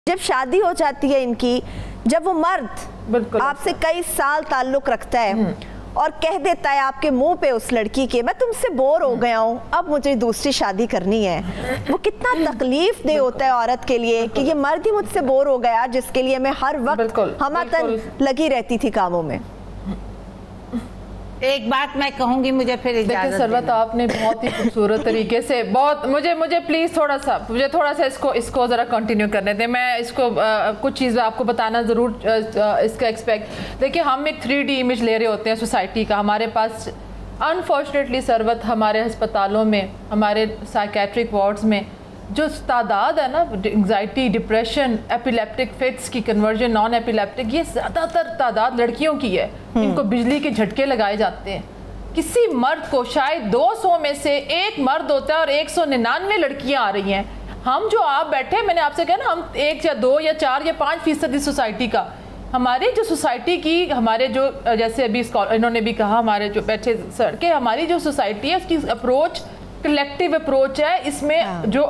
جب شادی ہو جاتی ہے ان کی، جب وہ مرد آپ سے کئی سال تعلق رکھتا ہے اور کہہ دیتا ہے آپ کے منہ پہ اس لڑکی کے میں تم سے بور ہو گیا ہوں، اب مجھے دوسری شادی کرنی ہے، وہ کتنا تکلیف دہ ہوتا ہے عورت کے لیے کہ یہ مرد ہی مجھ سے بور ہو گیا جس کے لیے میں ہر وقت ہمتن لگی رہتی تھی کاموں میں۔ ایک بات میں کہوں گی، مجھے پھر اجازت دینا۔ سروت آپ نے بہت ہی خوبصورت طریقے سے مجھے پلیز تھوڑا سا اس کو ذرا کنٹینیو کرنے دیں۔ میں اس کو کچھ چیزیں آپ کو بتانا ضرور اس کا ایکسپیکٹ دیکھیں، ہم ایک 3D امیج لے رہے ہوتے ہیں سوسائٹی کا۔ ہمارے پاس انفارچونیٹلی سروت ہمارے ہسپتالوں میں، ہمارے سائیکیٹرک وارڈز میں جو تعداد ہے نا، انگزائٹی، ڈپریشن، ایپیلیپٹک فٹس کی کنورژن نان ایپیلیپٹک، یہ زیادہ تر تعداد لڑکیوں کی ہے۔ ان کو بجلی کے جھٹکے لگائے جاتے ہیں۔ کسی مرد کو شاید 200 میں سے ایک مرد ہوتا ہے اور 199 لڑکیاں آ رہی ہیں۔ ہم جو آپ بیٹھے، میں نے آپ سے کہا نا، ہم 1 یا 2 یا 4 یا 5% سوسائٹی کا، ہماری جو سوسائٹی کی، ہمارے جو جیسے ابھی انہوں نے بھی کہا، ہمارے جو بیٹھے سر کہ ہماری جو سوسائٹی ہے اس کی اپروچ کلیکٹیو اپروچ ہے۔ اس میں جو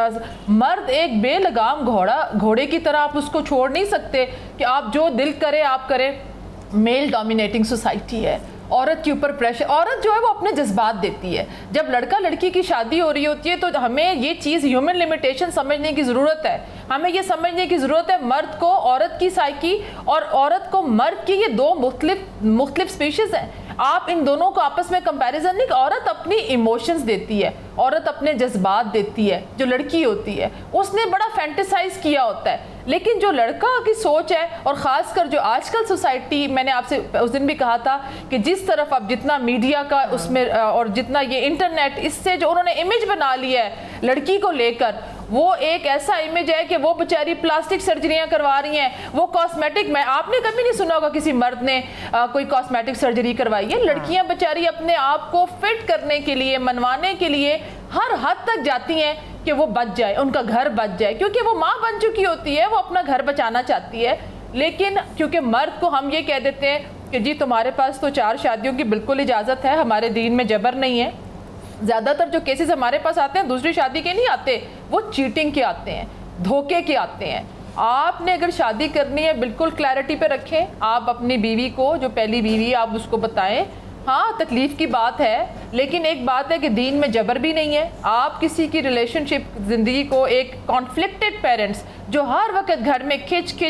مرد ایک بے لگام گھوڑے کی طرح، آپ اس کو چھوڑ نہیں سکتے کہ آپ جو دل کرے آپ کرے۔ میل ڈومینیٹنگ سوسائٹی ہے، عورت کے اوپر پریشر، عورت جو ہے وہ اپنے جذبات دیتی ہے۔ جب لڑکا لڑکی کی شادی ہو رہی ہوتی ہے تو ہمیں یہ چیز ہیومن لمیٹیشن سمجھنے کی ضرورت ہے۔ ہمیں یہ سمجھنے کی ضرورت ہے مرد کو عورت کی سائیکی اور عورت کو مرد کی، یہ دو مختلف سپیشیز ہیں۔ آپ ان دونوں کو آپس میں کمپیریزن نہیں، کہ عورت اپنی ایموشنز دیتی ہے، عورت اپنے جذبات دیتی ہے۔ جو لڑکی ہوتی ہے اس نے بڑا فینٹیسائز کیا ہوتا ہے، لیکن جو لڑکا کی سوچ ہے، اور خاص کر جو آج کل سوسائٹی، میں نے آپ سے اس دن بھی کہا تھا کہ جس طرف اب جتنا میڈیا کا اس میں اور جتنا یہ انٹرنیٹ، اس سے جو انہوں نے امیج بنا لیا ہے لڑکی کو لے کر، وہ ایک ایسا امیج ہے کہ وہ بیچاری پلاسٹک سرجریاں کروا رہی ہیں، وہ کاسمیٹک، میں آپ نے کبھی نہیں سنا ہوگا کسی مرد نے کوئی کاسمیٹک سرجری کروائی ہے۔ لڑکیاں بیچاری اپنے آپ کو فٹ کرنے کے لیے، منوانے کے لیے ہر حد تک جاتی ہیں کہ وہ بچ جائے، ان کا گھر بچ جائے، کیونکہ وہ ماں بن چکی ہوتی ہے، وہ اپنا گھر بچانا چاہتی ہے۔ لیکن کیونکہ مرد کو ہم یہ کہہ دیتے ہیں کہ جی تمہارے پاس تو 4 شادیوں کی بالکل اجازت ہے، ہمارے دین میں جبر نہیں ہے۔ زیادہ تر جو کیسز ہمارے پاس آتے ہیں دوسری شادی کے نہیں آتے، وہ چیٹنگ کے آتے ہیں، دھوکے کے آتے ہیں۔ آپ نے اگر شادی کرنی ہے بالکل کلیئرٹی پہ رکھیں، آپ اپنی بیوی کو، جو پہلی بیوی آپ اس کو بتائیں، ہاں تکلیف کی بات ہے، لیکن ایک بات ہے کہ دین میں جبر بھی نہیں ہے۔ آپ کسی کی ریلیشن شپ زندگی کو، ایک کانفلکٹڈ پیرنٹس جو ہر وقت گھر میں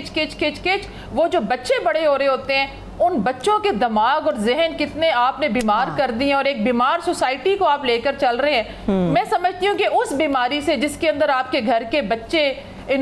کھچ وہ جو بچے بڑے ہو رہے ہوتے ہیں، ان بچوں کے دماغ اور ذہن کتنے آپ نے بیمار کر دیے، اور ایک بیمار سوسائٹی کو آپ لے کر چل رہے ہیں۔ میں سمجھتی ہوں کہ اس بیماری سے جس کے اندر آپ کے گھر کے بچے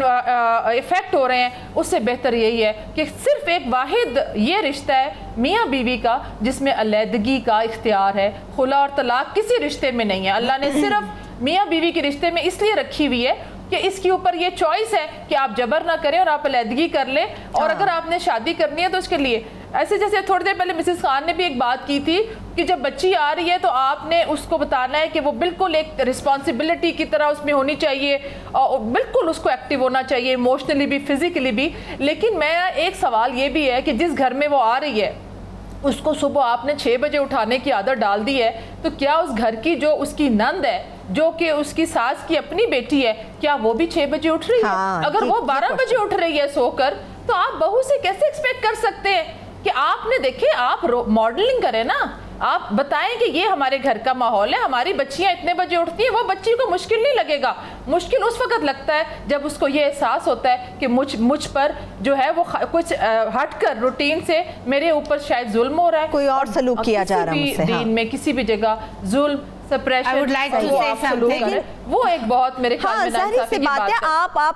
افیکٹ ہو رہے ہیں، اس سے بہتر یہی ہے کہ صرف ایک واحد یہ رشتہ ہے میاں بیوی کا، جس میں علیحدگی کا اختیار ہے، خلا اور طلاق کسی رشتے میں نہیں ہے۔ اللہ نے صرف میاں بیوی کے رشتے میں اس لیے رکھی ہوئی ہے کہ اس کے اوپر یہ چوائس ہے کہ آپ جبر نہ کریں اور آپ علیحدگی کر لیں، اور اگر آپ نے شادی کرنی ہے تو اس کے لیے ایسے، جیسے تھوڑی دیر پہلے مسز خان نے بھی ایک بات کی تھی کہ جب بچی آ رہی ہے تو آپ نے اس کو بتانا ہے کہ وہ بالکل ایک رسپانسبلٹی کی طرح اس میں ہونی چاہیے، اور بالکل اس کو ایکٹیو ہونا چاہیے، ایموشنلی بھی، فزیکلی بھی۔ لیکن میں ایک سوال یہ بھی ہے کہ جس گھر میں وہ آ رہی ہے اس کو صبح آپ نے 6 بجے اٹھانے کی عادت ڈال دی ہے، تو کیا اس گھر کی جو اس کی نند ہے، جو کہ اس کی ساس کی اپنی بیٹی ہے، کیا وہ بھی 6 بجے اٹھ رہی ہے؟ اگر وہ 12 بجے اٹھ رہی ہے سو کر، تو آپ بہو سے کیسے ایکسپیکٹ کر سکتے ہیں کہ آپ نے دیکھیں، آپ ماڈلنگ کریں نا، آپ بتائیں کہ یہ ہمارے گھر کا ماحول ہے، ہماری بچیاں اتنے بجے اٹھتی ہیں۔ وہ بچی کو مشکل نہیں لگے گا، مشکل اس وقت لگتا ہے جب اس کو یہ احساس ہوتا ہے کہ مجھ پر جو ہے وہ کچھ ہٹ کر روٹین سے میرے اوپر شاید ظلم ہو رہا ہے، کوئی اور سلوک کیا جا رہا ہے مجھ سے۔ دین میں کسی بھی جگہ ظلم، سپریشن، وہ ایک بہت میرے خیال میں ناانصافی کی بات ہے۔